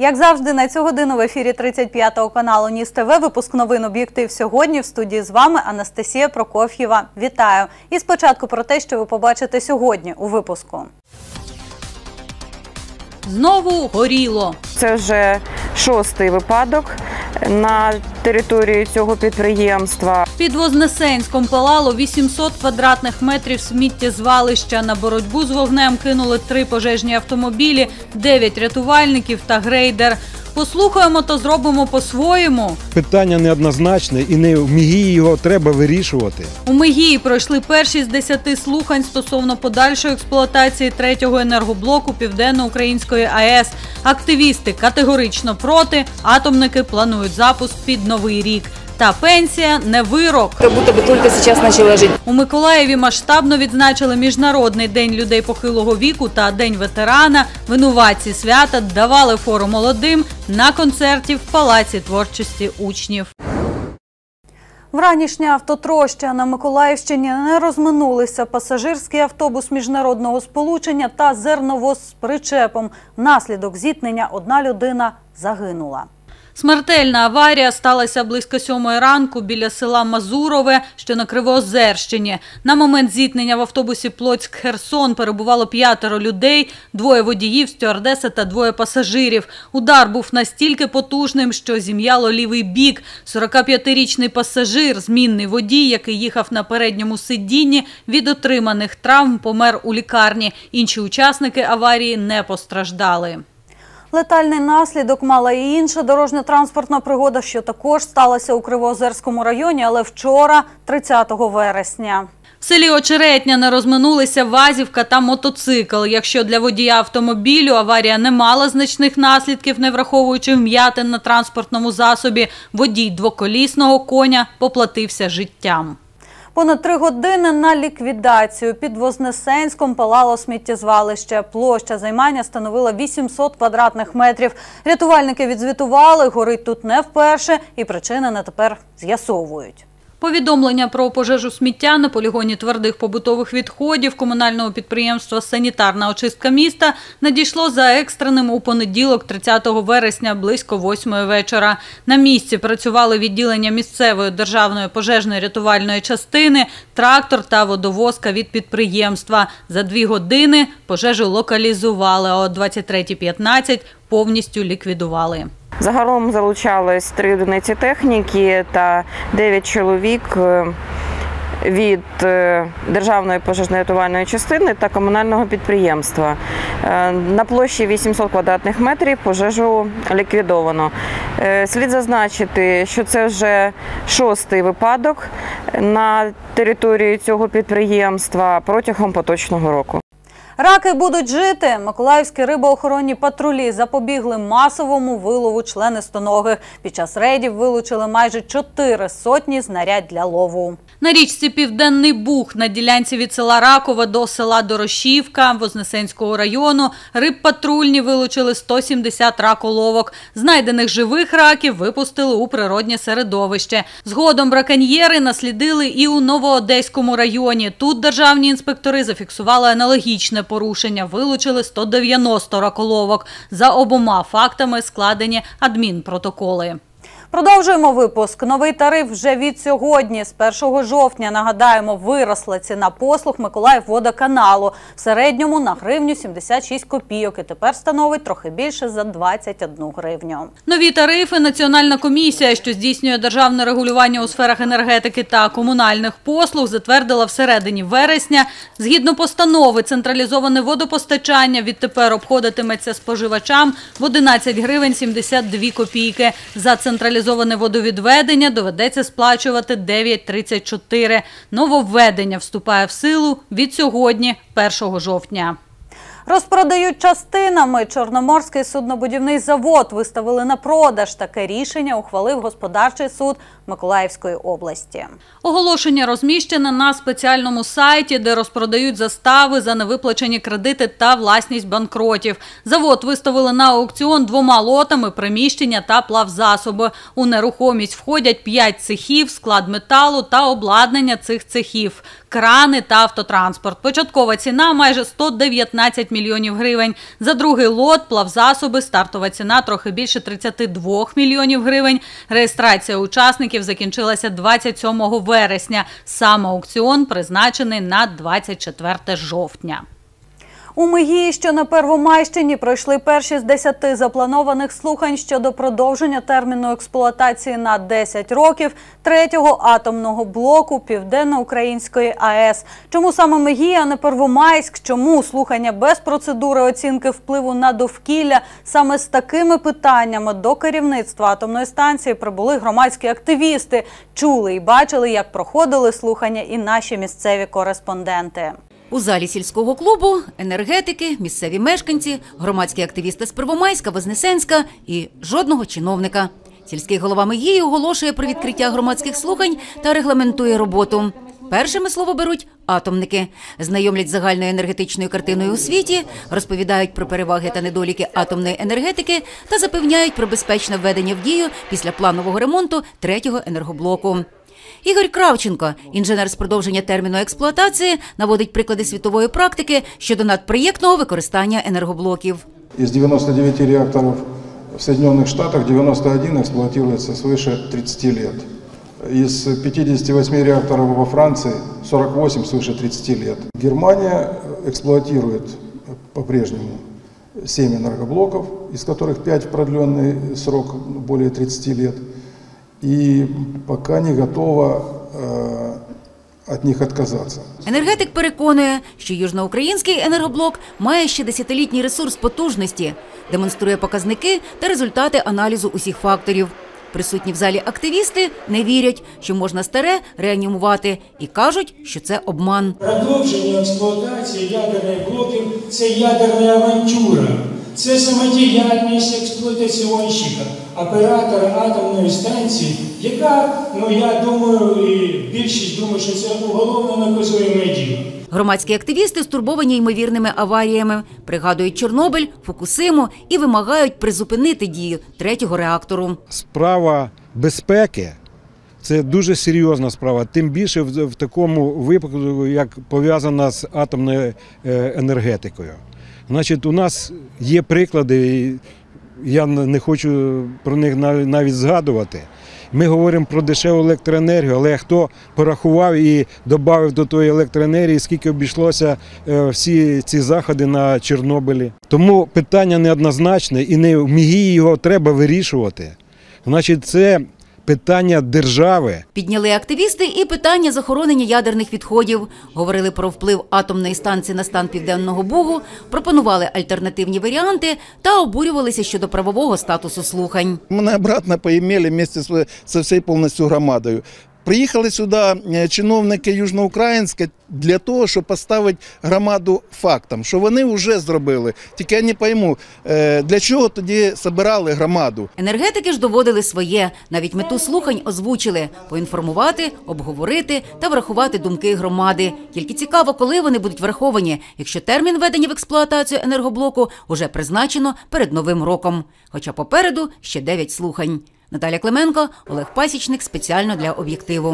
Як завжди, на цю годину в ефірі 35-го каналу Ніс ТВ випуск новин «Об'єктив сьогодні». В студії з вами Анастасія Прокоф'єва. Вітаю! І спочатку про те, що ви побачите сьогодні у випуску. Знову горіло. Це вже 6-й випадок на території цього підприємства. Під Вознесенськом палало 800 квадратних метрів сміттєзвалища. На боротьбу з вогнем кинули 3 пожежні автомобілі, 9 рятувальників та грейдер. Послухаємо та зробимо по-своєму. Питання неоднозначне і не в МІГІ його треба вирішувати. У МІГІ пройшли перші з 10 слухань стосовно подальшої експлуатації 3-го енергоблоку Південно-Української АЕС. Активісти категорично проти, атомники планують запуск під Новий рік. Та пенсія – не вирок. Як будто би тільки зараз почала жити. У Миколаєві масштабно відзначили Міжнародний день людей похилого віку та День ветерана. Винуватці свята давали фору молодим на концерті в Палаці творчості учнів. Вранішня автотроща на Миколаївщині не розминулися пасажирський автобус міжнародного сполучення та зерновоз з причепом. Внаслідок зіткнення одна людина загинула. Смертельна аварія сталася близько 7-ї ранку біля села Мазурове, що на Кривоозерщині. На момент зіткнення в автобусі Плоцьк-Херсон перебувало 5 людей, 2 водіїв, стюардеса та 2 пасажирів. Удар був настільки потужним, що зім'яло лівий бік. 45-річний пасажир, змінний водій, який їхав на передньому сидінні, від отриманих травм помер у лікарні. Інші учасники аварії не постраждали. Летальний наслідок мала і інша дорожньо-транспортна пригода, що також сталася у Кривоозерському районі, але вчора, 30 вересня. В селі Очеретня не розминулися вазівка та мотоцикл. Якщо для водія автомобілю аварія не мала значних наслідків, не враховуючи вм'ятин на транспортному засобі, водій двоколісного коня поплатився життям. Понад 3 години на ліквідацію. Під Вознесенськом палало сміттєзвалище. Площа займання становила 800 квадратних метрів. Рятувальники відзвітували, горить тут не вперше і причини на тепер з'ясовують. Повідомлення про пожежу сміття на полігоні твердих побутових відходів комунального підприємства «Санітарна очистка міста» надійшло за екстреним у понеділок, 30 вересня, близько 8-ї вечора. На місці працювали відділення місцевої державної пожежної рятувальної частини, трактор та водовозка від підприємства. За 2 години пожежу локалізували, а о 23:15 повністю ліквідували. Загалом залучалось 3 одиниці техніки та 9 чоловік від Державної пожежно-рятувальної частини та комунального підприємства. На площі 800 квадратних метрів пожежу ліквідовано. Слід зазначити, що це вже 6-й випадок на території цього підприємства протягом поточного року. Раки будуть жити. Миколаївські рибоохоронні патрулі запобігли масовому вилову членистоногих. Під час рейдів вилучили майже 400 знарядь для лову. На річці Південний Буг на ділянці від села Ракове до села Дорошівка Вознесенського району рибпатрульні вилучили 170 раколовок. Знайдених живих раків випустили у природнє середовище. Згодом браконьєри наслідили і у Новоодеському районі. Тут державні інспектори зафіксували аналогічне порушення, вилучили 190 раколовок. За обома фактами складені адмінпротоколи. Продовжуємо випуск. Новий тариф вже від сьогодні. З 1 жовтня, нагадаємо, виросла ціна послуг Миколаївводоканалу. В середньому на гривню 76 копійок і тепер становить трохи більше за 21 гривню. Нові тарифи Національна комісія, що здійснює державне регулювання у сферах енергетики та комунальних послуг, затвердила всередині вересня. Згідно постанови, централізоване водопостачання відтепер обходитиметься споживачам в 11 гривень 72 копійки. За централізоване водовідведення доведеться сплачувати 9,34. Нововведення вступає в силу від сьогодні, 1 жовтня. Розпродають частинами. Чорноморський суднобудівний завод виставили на продаж. Таке рішення ухвалив господарчий суд Миколаївської області. Оголошення розміщене на спеціальному сайті, де розпродають застави за невиплачені кредити та власність банкротів. Завод виставили на аукціон 2 лотами приміщення та плавзасоби. У нерухомість входять 5 цехів, склад металу та обладнання цих цехів, крани та автотранспорт. Початкова ціна – майже 119 мільйонів мільйонів гривень. За другий лот – плавзасоби, стартова ціна трохи більше 32 мільйонів гривень. Реєстрація учасників закінчилася 27 вересня. Сам аукціон призначений на 24 жовтня. У Мигії, що на Первомайщині, пройшли перші з 10 запланованих слухань щодо продовження терміну експлуатації на 10 років третього атомного блоку Південно-Української АЕС. Чому саме Мигія, а не Первомайськ? Чому слухання без процедури оцінки впливу на довкілля? Саме з такими питаннями до керівництва атомної станції прибули громадські активісти. Чули і бачили, як проходили слухання і наші місцеві кореспонденти. У залі сільського клубу енергетики, місцеві мешканці, громадські активісти з Первомайська, Вознесенська і жодного чиновника. Сільський голова Мигії оголошує про відкриття громадських слухань та регламентує роботу. Першими слово беруть атомники. Знайомлять з загальною енергетичною картиною у світі, розповідають про переваги та недоліки атомної енергетики та запевняють про безпечне введення в дію після планового ремонту третього енергоблоку. Ігор Кравченко, інженер з продовження терміну експлуатації, наводить приклади світової практики щодо надпроєктного використання енергоблоків. Із 99 реакторів в Соединенных Штатах 91 експлуатується свыше 30 лет. Из 58 реакторов во Франции 48 свыше 30 лет. Германия эксплуатирует по-прежнему 7 энергоблоков, из которых 5 в продленный срок более 30 лет. І поки не готова від них відказатися. Енергетик переконує, що южноукраїнський енергоблок має ще десятилітній ресурс потужності, демонструє показники та результати аналізу усіх факторів. Присутні в залі активісти не вірять, що можна старе реанімувати, і кажуть, що це обман. Продовження експлуатації ядерних блоків – це ядерна авантюра. Це самодіяльність експлуатаційщика, оператора атомної станції, яка, я думаю, і більшість думає, що це уголовно наказуєме діло. Громадські активісти стурбовані ймовірними аваріями, пригадують Чорнобиль, Фукусиму і вимагають призупинити дію третього реактору. Справа безпеки – це дуже серйозна справа, тим більше в такому випадку, як пов'язана з атомною енергетикою. Значить, у нас є приклади, я не хочу про них навіть згадувати. Ми говоримо про дешеву електроенергію, але хто порахував і додав до тої електроенергії, скільки обійшлося всі ці заходи на Чорнобилі. Тому питання неоднозначне і не в Мігії його треба вирішувати. Значить, це питання держави. Підняли активісти і питання захоронення ядерних відходів. Говорили про вплив атомної станції на стан Південного Бугу, пропонували альтернативні варіанти та обурювалися щодо правового статусу слухань. Ми обратно поїмели вместе з всією повністю громадою. Приїхали сюди чиновники Южноукраїнська для того, щоб поставити громаду фактом, що вони вже зробили. Тільки я не пойму, для чого тоді збирали громаду. Енергетики ж доводили своє. Навіть мету слухань озвучили – поінформувати, обговорити та врахувати думки громади. Тільки цікаво, коли вони будуть враховані, якщо термін введення в експлуатацію енергоблоку уже призначено перед Новим роком. Хоча попереду ще 9 слухань. Наталя Клименко, Олег Пасічник, спеціально для «Об'єктиву».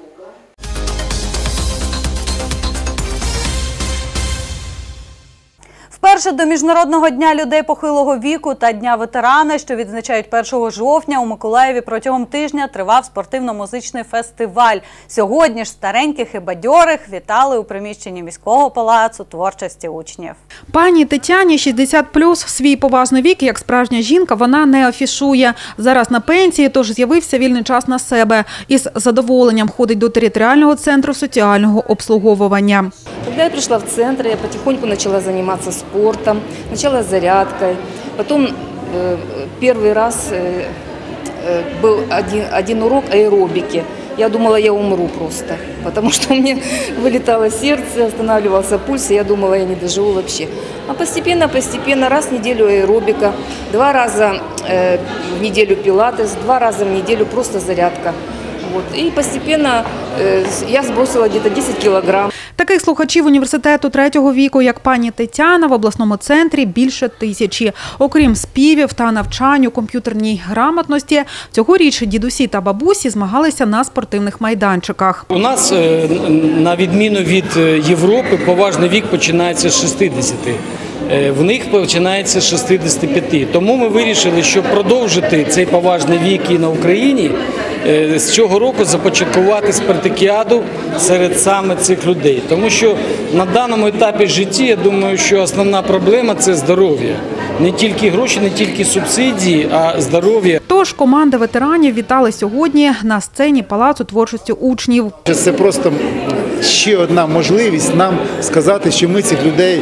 Вперше до Міжнародного дня людей похилого віку та Дня ветерана, що відзначають 1 жовтня, у Миколаєві протягом тижня тривав спортивно-музичний фестиваль. Сьогодні ж стареньких і бадьорих вітали у приміщенні міського палацу творчості учнів. Пані Тетяні 60+, свій поважний вік, як справжня жінка, вона не афішує. Зараз на пенсії, тож з'явився вільний час на себе. Із задоволенням ходить до територіального центру соціального обслуговування. Когда я пришла в центр, я потихоньку начала заниматься спортом, начала зарядкой. Потом первый раз был один урок аэробики. Я думала, я умру просто, потому что у меня вылетало сердце, останавливался пульс, и я думала, я не доживу вообще. А постепенно, раз в неделю аэробика, 2 раза в неделю пилатес, 2 раза в неделю просто зарядка. І постепенно я збросила десь 10 кілограм. Таких слухачів університету 3-го віку, як пані Тетяна, в обласному центрі більше 1000. Окрім співів та навчань у комп'ютерній грамотності, цьогоріч дідусі та бабусі змагалися на спортивних майданчиках. У нас, на відміну від Європи, поважний вік починається з 60. в них починається з 65. Тому ми вирішили, щоб продовжити цей поважний вік і на Україні, з цього року започаткувати спартакіаду серед саме цих людей. Тому що на даному етапі житті, я думаю, що основна проблема – це здоров'я. Не тільки гроші, не тільки субсидії, а здоров'я. Тож команди ветеранів вітали сьогодні на сцені Палацу творчості учнів. Це просто ще одна можливість нам сказати, що ми цих людей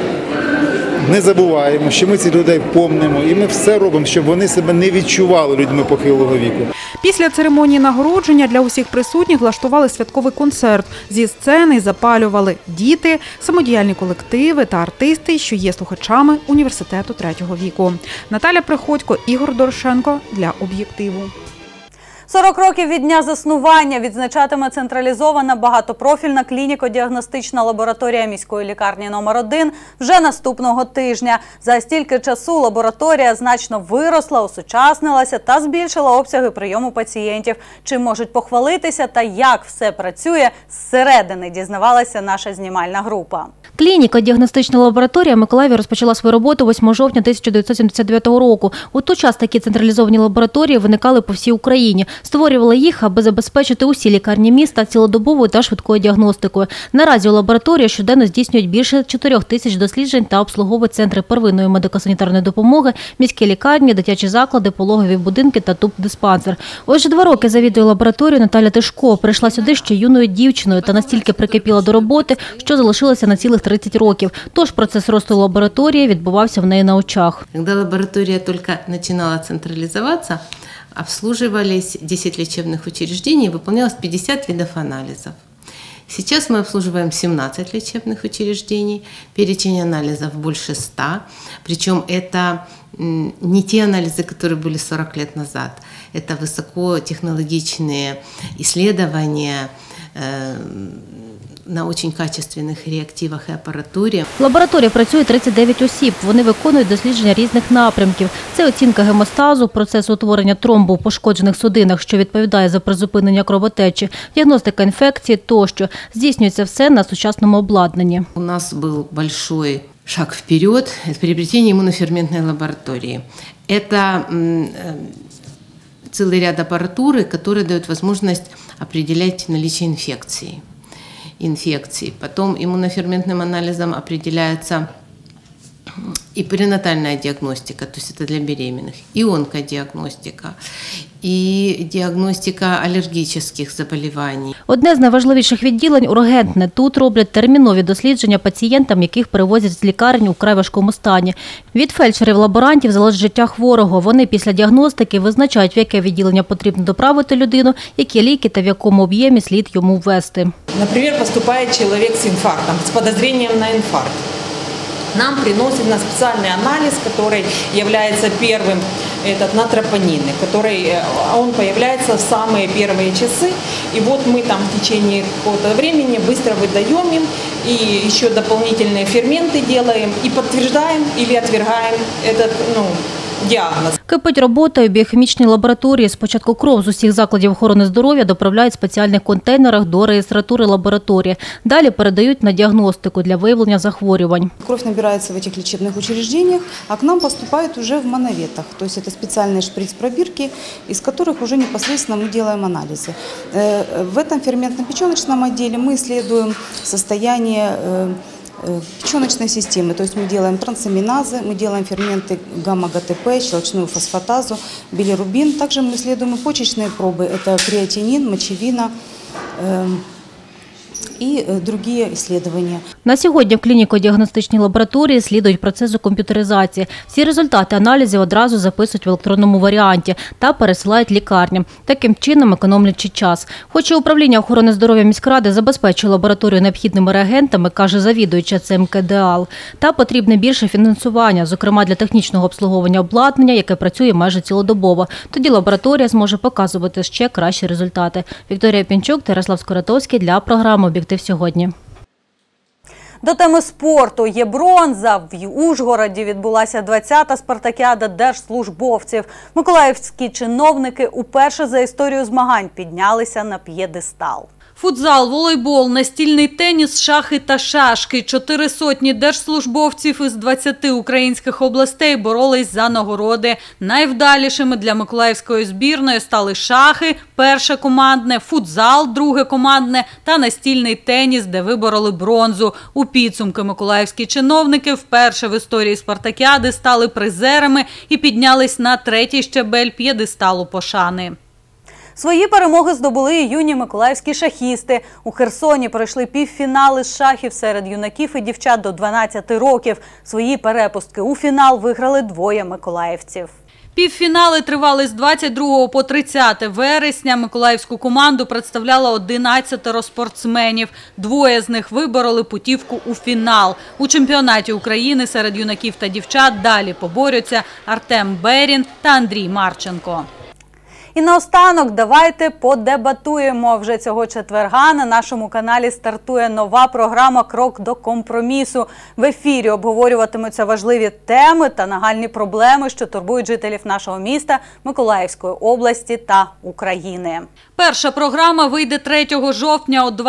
не забуваємо, що ми цих людей помнимо, і ми все робимо, щоб вони себе не відчували людьми похилого віку. Після церемонії нагородження для усіх присутніх влаштували святковий концерт. Зі сцени запалювали діти, самодіяльні колективи та артисти, що є слухачами університету третього віку. Наталя Приходько, Ігор Дорошенко для «Об'єктиву». 40 років від дня заснування відзначатиме централізована багатопрофільна клініко-діагностична лабораторія міської лікарні номер 1 вже наступного тижня. За стільки часу лабораторія значно виросла, осучаснилася та збільшила обсяги прийому пацієнтів. Чим можуть похвалитися та як все працює, зсередини дізнавалася наша знімальна група. Клініко-діагностична лабораторія в Миколаєві розпочала свою роботу 8 жовтня 1979 року. У той час такі централізовані лабораторії виникали по всій Україні. Створювали їх, аби забезпечити усі лікарні міста цілодобовою та швидкою діагностикою. Наразі у лабораторії щоденно здійснюють більше 4 тисяч досліджень та обслуговують центри первинної медико-санітарної допомоги, міські лікарні, дитячі заклади, пологові будинки та тубдиспансер. Ось вже 2 роки завідує лабораторією Наталя Тишко. Прийшла сюди ще юною дівчиною та настільки прикипіла до роботи, що залишилася на цілих 30 років. Тож процес росту лабораторії відбувався в неї на очах. Коли лабораторія тільки починала централізуватися, обслуживались 10 лечебных учреждений, выполнялось 50 видов анализов. Сейчас мы обслуживаем 17 лечебных учреждений, перечень анализов больше 100, причем это не те анализы, которые были 40 лет назад, это высокотехнологичные исследования, на дуже качественних реактивах і апаратурі. В лабораторії працює 39 осіб. Вони виконують дослідження різних напрямків. Це оцінка гемостазу, процесу утворення тромбу у пошкоджених судинах, що відповідає за призупинення кровотечі, діагностика інфекції тощо. Здійснюється все на сучасному обладнанні. У нас був великий шаг вперед – це приобретення імуноферментної лабораторії. Це цілий ряд апаратури, які дають можливість определять наличие инфекции. Потом иммуноферментным анализом определяется и перинатальная диагностика, то есть это для беременных, и онкодиагностика, і діагностика алергічних заболівань. Одне з найважливіших відділень – ургентне. Тут роблять термінові дослідження пацієнтам, яких перевозять з лікарень у вкрай важкому стані. Від фельдшерів-лаборантів залежить життя хворого. Вони після діагностики визначають, в яке відділення потрібно доправити людину, які ліки та в якому об'ємі слід йому ввести. Наприклад, поступає чоловік з інфарктом, з підозрінням на інфаркт. Нам приносят на специальный анализ, который является первым, этот на тропонины, он появляется в самые первые часы. И вот мы там в течение какого-то времени быстро выдаем им, и еще дополнительные ферменты делаем, и подтверждаем или отвергаем этот діагноз. Кипить робота у біохімічній лабораторії. Спочатку кров з усіх закладів охорони здоров'я доправляють в спеціальних контейнерах до реєстратури лабораторії. Далі передають на діагностику для виявлення захворювань. Кров набирається в цих лічебних учреждениях, а к нам поступає вже в мановетах. Тобто це спеціальні шприц-пробірки, із яких вже непосредственно ми робимо аналізи. В цьому ферментно-печеночному відділі ми досліджуємо стані печеночной системы, то есть мы делаем трансаминазы, мы делаем ферменты гамма-ГТП, щелочную фосфатазу, билирубин. Также мы исследуем и почечные пробы, это креатинин, мочевина і інші дослідження. На сьогодні в клініко-діагностичній лабораторії слідують процесу комп'ютеризації. Всі результати аналізів одразу записують в електронному варіанті та пересилають лікарням, таким чином економлячи час. Хоч і управління охорони здоров'я міськради забезпечує лабораторію необхідними реагентами, каже завідуюча ЦМК-ДЕАЛ, та потрібне більше фінансування, зокрема для технічного обслуговування обладнання, яке працює майже цілодобово. Тоді лабораторія зможе показувати ще кращі результати. Вікторія Пінчук, Ярослав Скуратовський для програми «Об'єктив сьогодні». До теми спорту є бронза. В Ужгороді відбулася 20-та спартакіада держслужбовців. Миколаївські чиновники уперше за історію змагань піднялися на п'єдестал. Футзал, волейбол, настільний теніс, шахи та шашки. 400 держслужбовців із 20 українських областей боролись за нагороди. Найвдалішими для миколаївської збірної стали шахи, перше командне, футзал, друге командне та настільний теніс, де вибороли бронзу. У підсумки миколаївські чиновники вперше в історії спартакіади стали призерами і піднялись на третій щабель п'єдесталу пошани. Свої перемоги здобули і юні миколаївські шахісти. У Херсоні пройшли півфінали з шахів серед юнаків і дівчат до 12 років. Свої перепустки у фінал виграли двоє миколаївців. Півфінали тривали з 22 по 30 вересня. Миколаївську команду представляло 11 спортсменів. Двоє з них вибороли путівку у фінал. У чемпіонаті України серед юнаків та дівчат далі поборються Артем Берін та Андрій Марченко. І наостанок давайте подебатуємо. Вже цього четверга на нашому каналі стартує нова програма «Крок до компромісу». В ефірі обговорюватимуться важливі теми та нагальні проблеми, що турбують жителів нашого міста, Миколаївської області та України. Перша програма вийде 3 жовтня о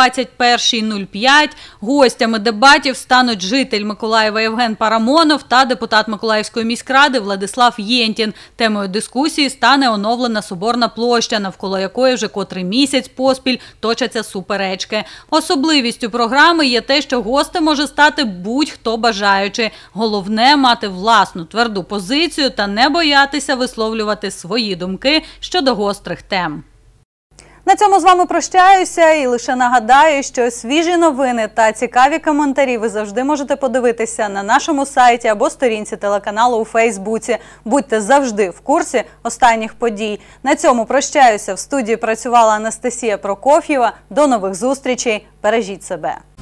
21:05. Гостями дебатів стануть житель Миколаєва Євген Парамонов та депутат Миколаївської міськради Владислав Єнтін. Темою дискусії стане оновлена Соборна площа, навколо якої вже котрий місяць поспіль точаться суперечки. Особливістю програми є те, що гостем може стати будь-хто бажаючий. Головне – мати власну тверду позицію та не боятися висловлювати свої думки щодо гострих тем. На цьому з вами прощаюся і лише нагадаю, що свіжі новини та цікаві коментарі ви завжди можете подивитися на нашому сайті або сторінці телеканалу у Фейсбуці. Будьте завжди в курсі останніх подій. На цьому прощаюся. В студії працювала Анастасія Прокоф'єва. До нових зустрічей. Бережіть себе.